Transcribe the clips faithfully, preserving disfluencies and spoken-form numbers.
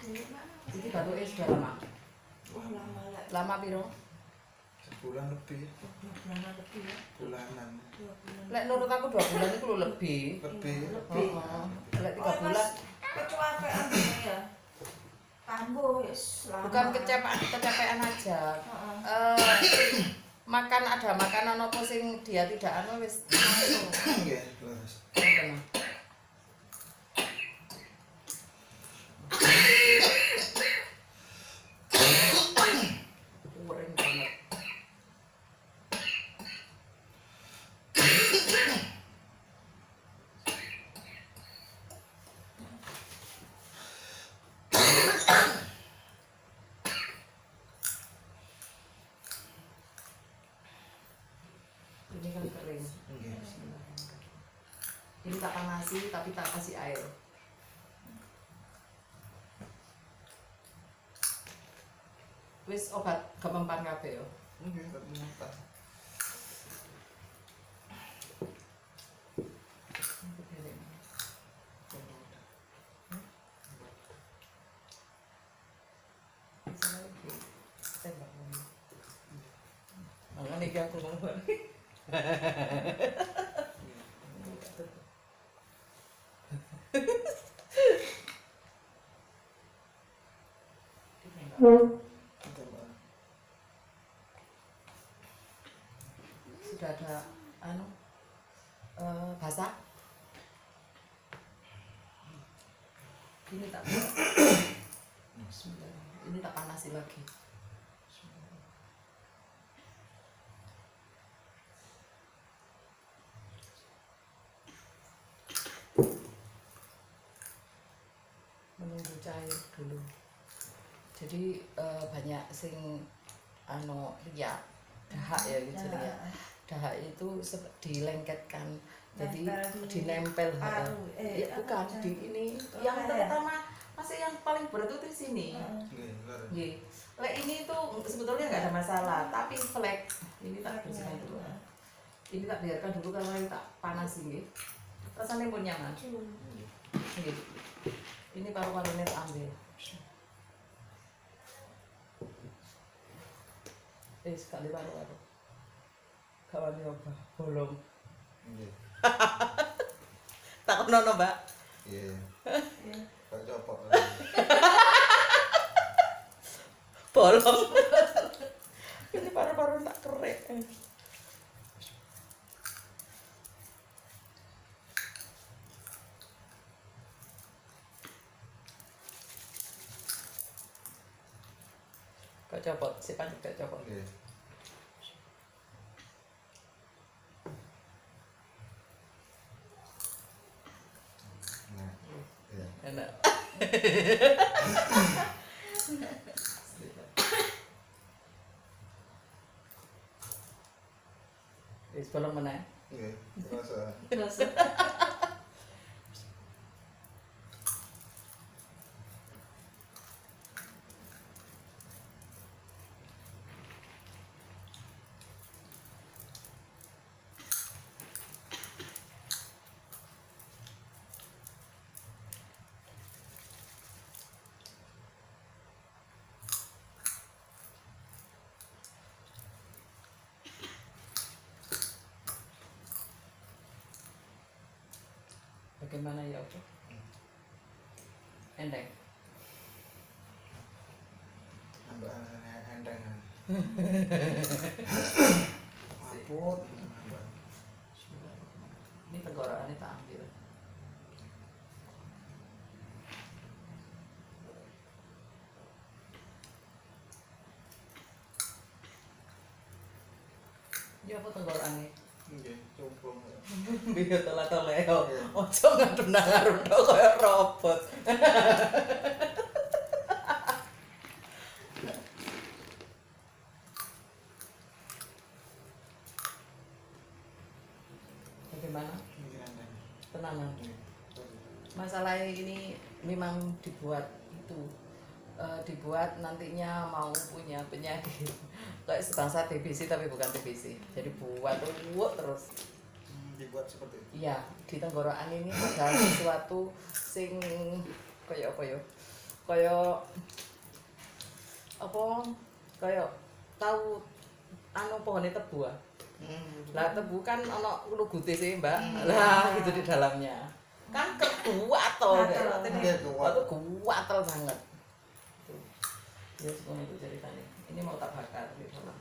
Iki batuke sudah lama. Wah lama lah. Lama piro? Sebulan lebih. Bulanan lebih ya. Bulanan. Dua bulan. Lek menurut aku dua bulan itu lu lebih. Lebih. Lebih. Heeh. Lek tiga Oh, bulan Mas, kecapean ya. Kambuh wis lama. bukan kecepean kecapean aja. Heeh. Eh makan ada makanan apa sing dia tidak anu wis langsung. Nggih, terus. Ngoten. Uring banget. Ini kan kering. Nggih. Ini tak panasi tapi tak kasih air. Wis obat kemempan kabeh yo. Nggih, ternyata. Mangan iki aku ngomong. Sudah ada anu eh, basah. Ini tak Bismillah. Ini tak panasi lagi. Menunggu cair dulu. Jadi eh, banyak sing anu ya dahak ya gitu ya. Dahak itu sep- dilengketkan. Jadi Nempel di dinempel ha. paru, eh, Ya, bukan apa, di ini Oh, yang kayak. terutama masih yang paling berat itu di sini. Heeh. Nggih, leren. Nggih. Lek ini tuh sebetulnya nggak ada masalah, tapi flek ini tak bersihkan dulu. Ini tak biarkan dulu karena ini tak panas ini. Rasanya pun nyaman. Nggih. Ini paru-parunya tak ambil. Eh sekali paru-paru. Kawan nyoba bolong. Nggih. Tak ono Mbak. Iya. Ya. Tak copot. Bolong. Ini paru-paru tak kerek. Kau copot, si pancik kau copot. Nggih. Nah, iya. Enak. Wis bolong meneh. Nggih, terasa. Terus Bagaimana ya Bu? Endeng. Nambah endengan. Apot. Ini tenggorokannya tak ambil. Ya apa tenggorokannya? Nggih, cumpung. Biar tolak-tolak. Ojo ngadep nang ngarep tok kaya robot. Bagaimana? Nggih, endeng. Tenangan. Nggih. Masalah ini memang dibuat itu eh, dibuat nantinya mau punya penyakit kayak sebangsa T B C tapi bukan T B C. Jadi buat tuh terus. Hmm, dibuat seperti itu. Iya, di tenggorokan ini ada sesuatu sing kayak apa ya? kaya apa kaya tahu anu pohonnya tebu ah. Hmm. Lah tebu kan ana lugute sih, Mbak. Lah itu di dalamnya. Kan kekuatel Kuatel. Iya, kuat. Itu kuatel banget. Tuh. Ya seperti itu ceritanya. Ini mau tak bakar di dalam.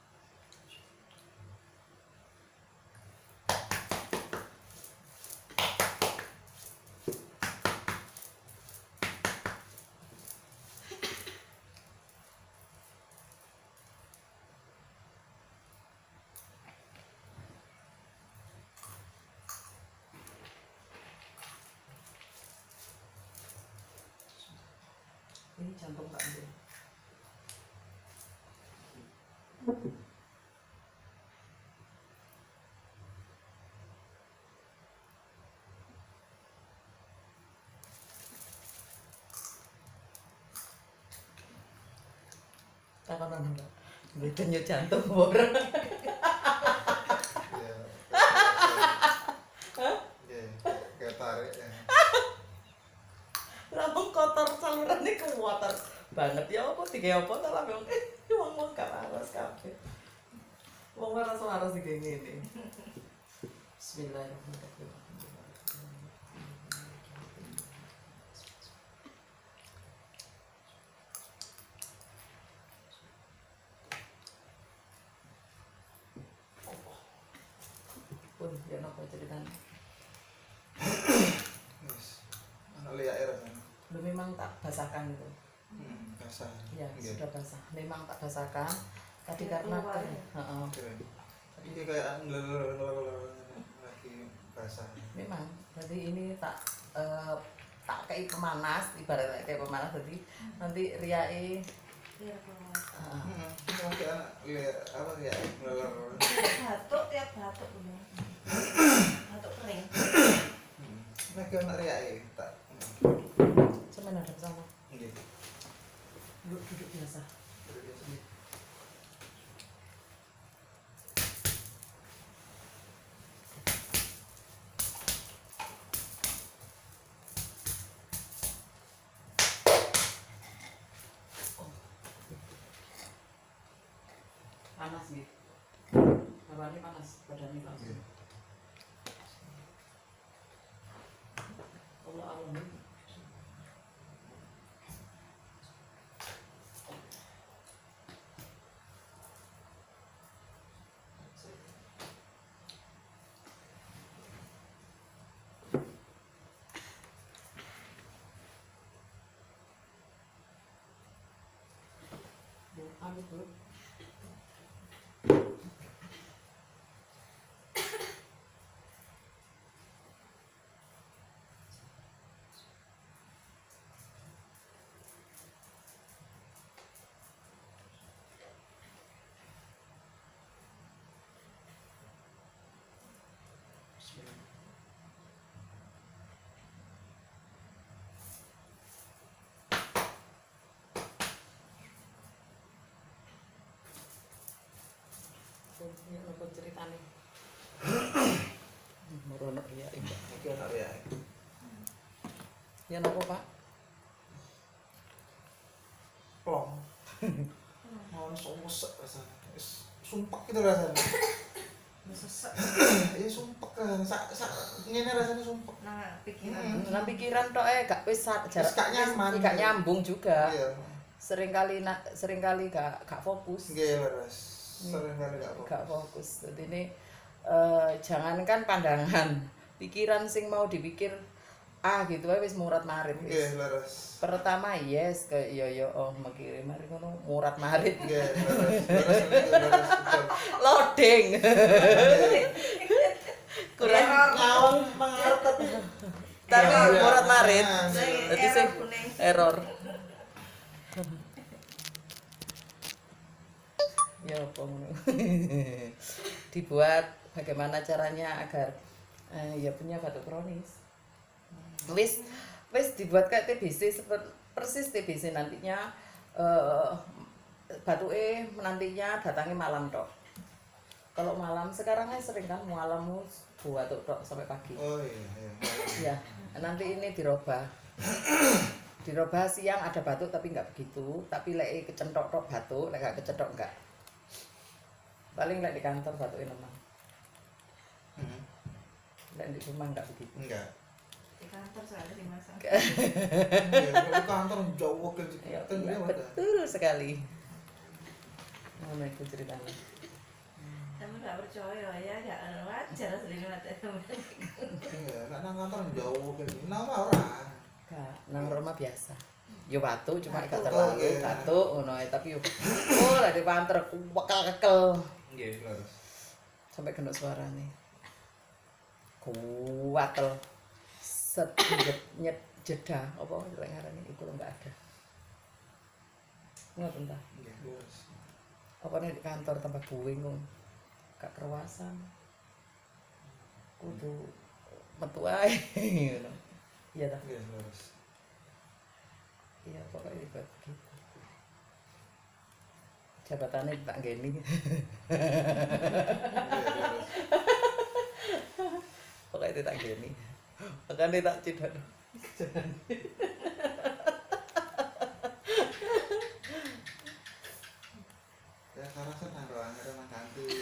Ini jantung tak ambil. Takon nang Mbak. Nggih denyut jantung ora. Iya. Iya, kayak tarik ya. Lampung kotor salurane kuwater banget ya apa digawe apa ta lampung wong-wong gak waras kabeh. Wong waras-waras iki ngene. Bismillahirrahmanirrahim. Pun ya napa ceritanya? Wis. Ana liake rasane. Lu memang tak basahkan itu. Hmm, basah. Ya, Nggih. sudah basah. Memang tak basahkan. Tadi Ya, karena keluar kering. ya. Heeh. Keren. Ini kayak ngelelelelelel lagi basah. Memang. Jadi ini tak eh, tak kayak pemanas, ibaratnya kayak pemanas jadi nanti riae Biar keluar. heeh. Hmm, ini kayak anak lihat apa ya ngelelelelel. Batuk tiap batuk punya. Batuk kering. Hmm. Ini kayak anak riake tak. Cuman ada sama. Nggih. Duduk duduk biasa. Panas gitu. Bawaannya panas, badannya langsung. Nggih. Allah Allah. Ambil dulu. Ini apa ceritanya? Merono ya, Ini kayak anak riake. ya nopo Pak? Plong. Mau sesek rasanya. Wis sumpek gitu rasanya. Sesek. Iya sumpek rasanya. Sak sak ngene rasanya sumpek. Nah, pikiran. Hmm. Dengan pikiran tok eh gak wis sa- jarak gak nyaman. wis gak nyambung juga. Iya. Sering kali nak sering kali gak gak fokus. Nggih leres. Sering kali gak Gak fokus. fokus. Jadi ini eh, jangankan pandangan, pikiran sing mau dipikir ah gitu wae wis murat marit Nggih wis. leres. Pertama yes ke yo yo oh mikir mari ngono murat marit. Nggih leres. Leres leres. Betul. Loading. Kurang Nyawang mengarep tapi tapi Iya. murat marit. Nah, Jadi Error sing kuning. error. Ya apa ngono. Dibuat bagaimana caranya agar eh, ya punya batuk kronis. Wis wis dibuat kayak T B C seperti persis T B C nantinya eh batuke nantinya datangnya malam tok. Kalau malam sekarang kan sering kan malammu batuk tok sampai pagi. Oh iya iya. Ya, nanti ini dirubah. Dirobah siang ada batuk tapi enggak begitu, tapi lek kecentok tok batuk, lek gak kecentok enggak. Paling lek di kantor batuknya lemah. Hmm. Lek di rumah enggak begitu. Enggak. Di kantor soalnya dimasak. Iya, kalau kantor jauh ke Ya, kan dia iya, ada. betul sekali. Mana itu ceritanya? Kamu gak percaya ya, gak wajar selingkuh mata kamu. Iya, nek nang kantor jauh ke nama orang. Enggak, nang rumah biasa. Yo batuk cuma gak Batuk. terlalu Iya. batuk ngono ae, tapi yo oh lek di kantor kekel-kekel Iya, harus. sampai kena suarane. Kuatel. Set nyet, nyet jeda apa lek ngarani iku lho enggak ada. Ngoten ta. Iya, harus. Apa nek di kantor tambah bingung. Gak kerwasan. Kudu metu ae ngono. Iya ta. Iya, harus. Iya pokoknya itu begitu. Jabatannya tak gini. Iya, harus. Pokoknya itu tak gini. Makanya tak tidak.